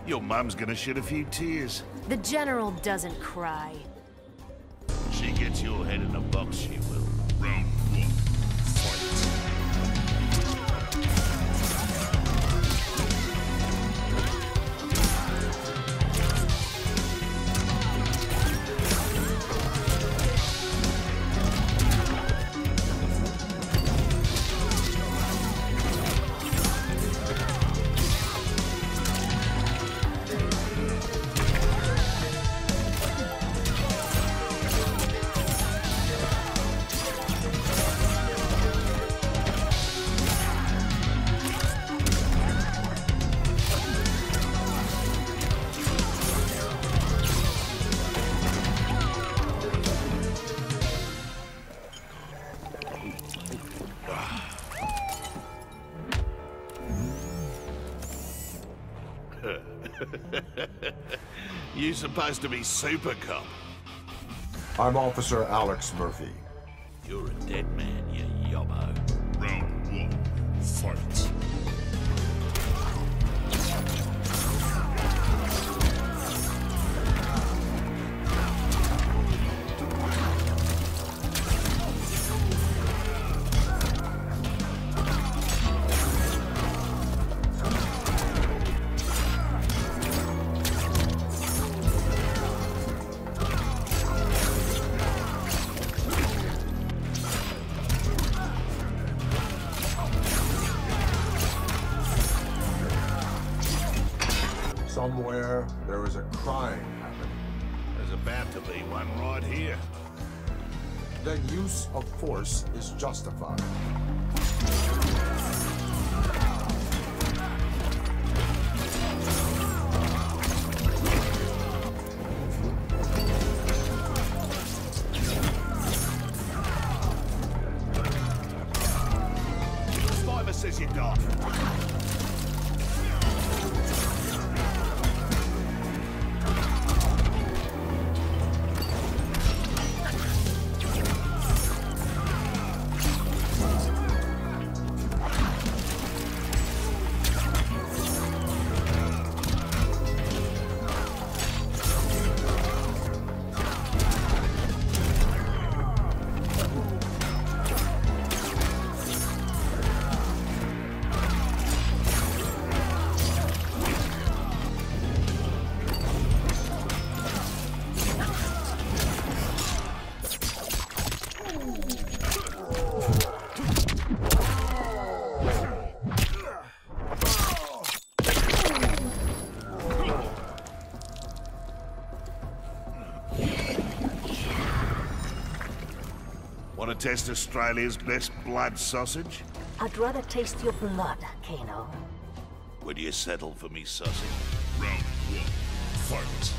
Your mum's gonna shed a few tears. The General doesn't cry. She gets your head in a box, she will. Round one, fight. You supposed to be Super Cop. I'm Officer Alex Murphy. You're a dead man, you yobbo. Round one, fight. Somewhere there is a crime happening. There's about to be one right here. The use of force is justified. Survivor says you die. Want to test Australia's best blood sausage? I'd rather taste your blood, Kano. Would you settle for me sausage? Round one, fight.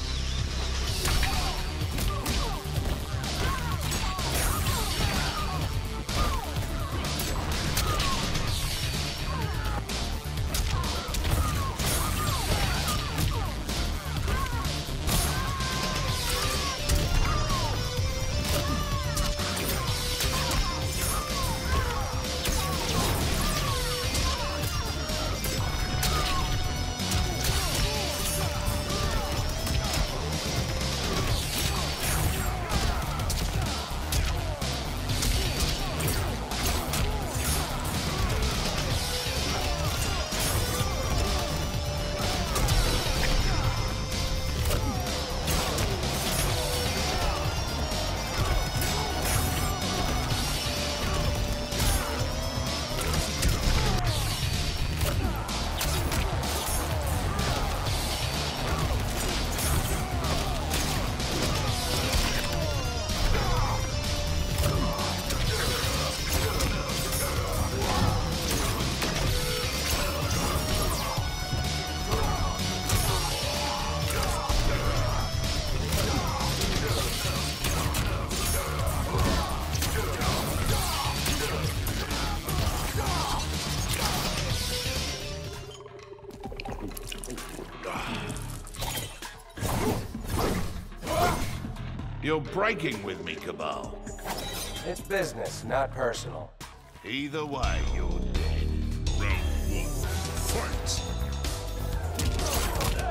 You're breaking with me, Cabal. It's business, not personal. Either way, you're dead. Round one, fight.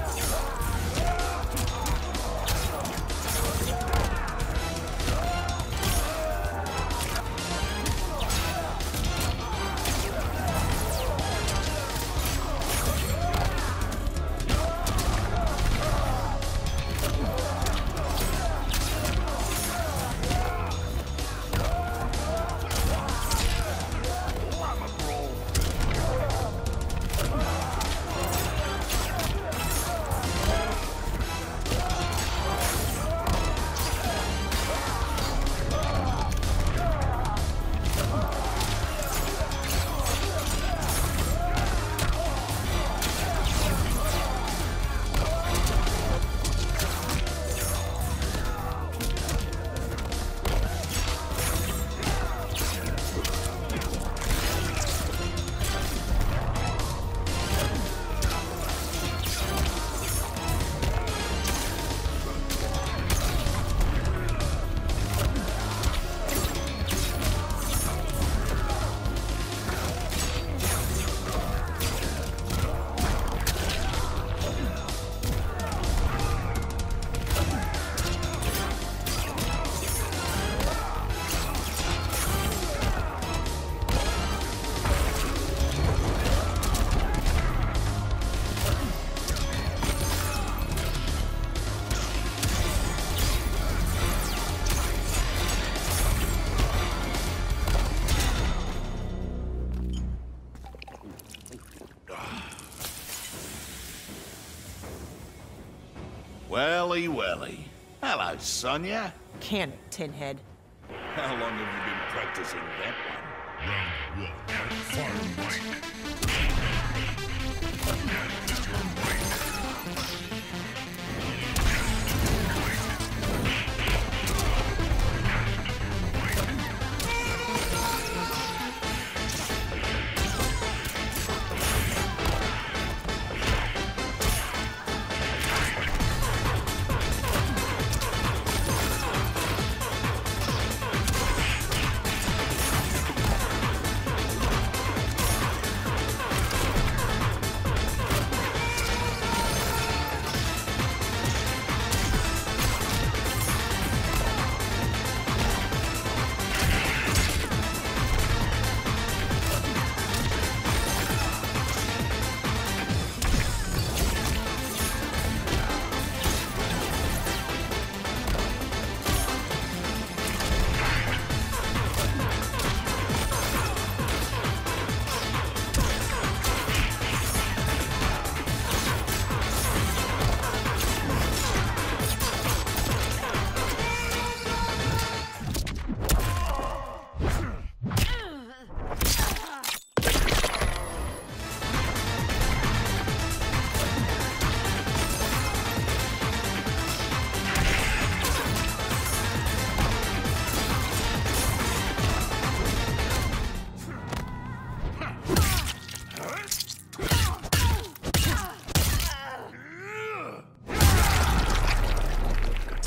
Welly, welly. Hello, Sonia. Can it, Tinhead? How long have you been practicing that one? Round one. Fight.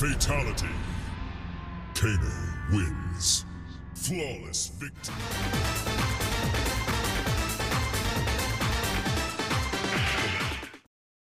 Fatality. Kano wins. Flawless victory.